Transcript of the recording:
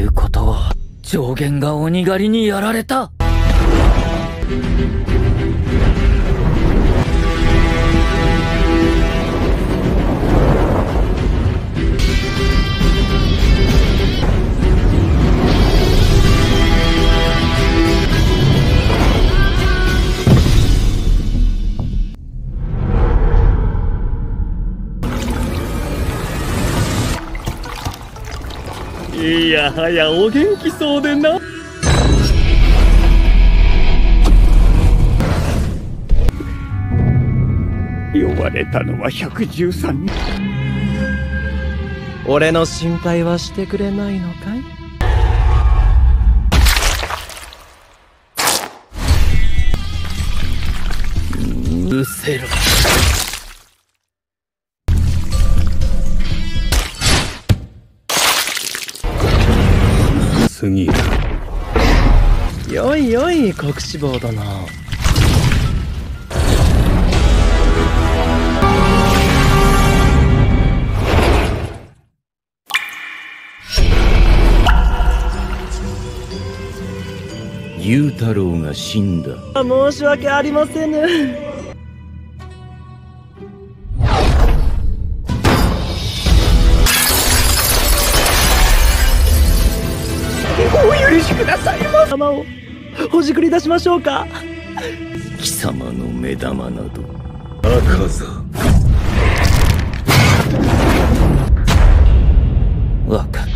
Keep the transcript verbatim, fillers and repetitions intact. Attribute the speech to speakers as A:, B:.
A: いうことは上弦が鬼狩りにやられた。
B: いやはやお元気そうでな。呼ばれたのはひゃくじゅうさんにん。
C: 俺の心配はしてくれないのかい？
A: うせろ。
B: 次
C: よいよい国志坊殿。
D: 雄太郎が死んだ。
C: 申し訳ありませぬ。
B: お許しくださいま。
C: 玉をほじくり出しましょうか。
D: 貴様の目玉など赤座。
A: わかった。